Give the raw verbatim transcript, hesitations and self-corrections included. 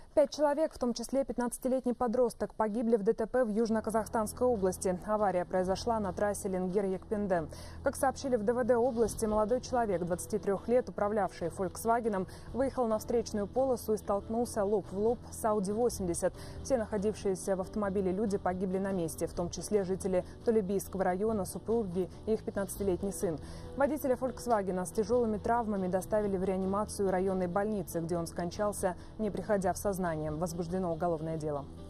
Пять человек, в том числе пятнадцатилетний подросток, погибли в ДТП в Южно-Казахстанской области. Авария произошла на трассе Ленгер-Екпенде. Как сообщили в ДВД области, молодой человек, двадцати трёх лет, управлявший «Фольксвагеном», выехал на встречную полосу и столкнулся лоб в лоб с Ауди восемьдесят. Все находившиеся в автомобиле люди погибли на месте, в том числе жители Толебийского района, супруги и их пятнадцатилетний сын. Водителя «Фольксвагена» с тяжелыми травмами доставили в реанимацию районной больницы, где он скончался, не приходя в сознание. Возбуждено уголовное дело.